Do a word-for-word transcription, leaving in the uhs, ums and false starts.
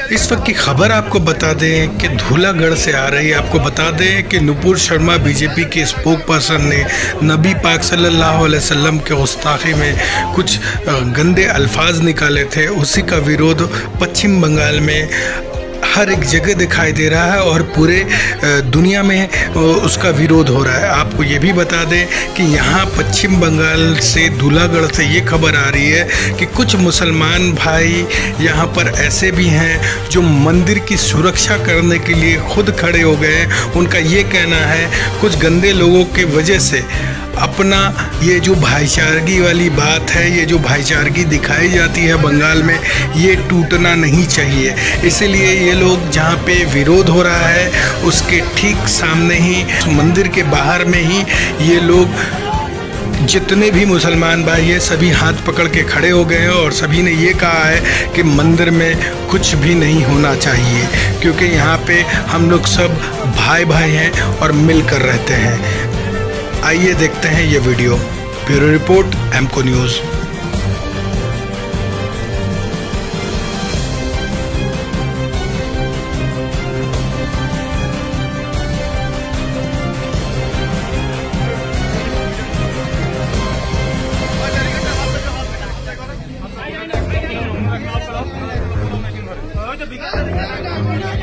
इस वक्त की खबर आपको बता दें कि धूलागढ़ से आ रही है। आपको बता दें कि नुपुर शर्मा बीजेपी के स्पोक पर्सन ने नबी पाक सल्लल्लाहु अलैहि वसल्लम के गुस्ताखी में कुछ गंदे अल्फाज निकाले थे। उसी का विरोध पश्चिम बंगाल में हर एक जगह दिखाई दे रहा है और पूरे दुनिया में उसका विरोध हो रहा है। आपको ये भी बता दें कि यहाँ पश्चिम बंगाल से धूलागढ़ से ये खबर आ रही है कि कुछ मुसलमान भाई यहाँ पर ऐसे भी हैं जो मंदिर की सुरक्षा करने के लिए खुद खड़े हो गए हैं। उनका ये कहना है कुछ गंदे लोगों के वजह से अपना ये जो भाईचारगी वाली बात है, ये जो भाईचारगी दिखाई जाती है बंगाल में, ये टूटना नहीं चाहिए। इसलिए ये लोग जहाँ पे विरोध हो रहा है उसके ठीक सामने ही मंदिर के बाहर में ही ये लोग जितने भी मुसलमान भाई हैं सभी हाथ पकड़ के खड़े हो गए हैं और सभी ने ये कहा है कि मंदिर में कुछ भी नहीं होना चाहिए, क्योंकि यहाँ पे हम लोग सब भाई भाई हैं और मिलकर रहते हैं। आइए देखते हैं ये वीडियो। ब्यूरो रिपोर्ट एमको न्यूज़। तो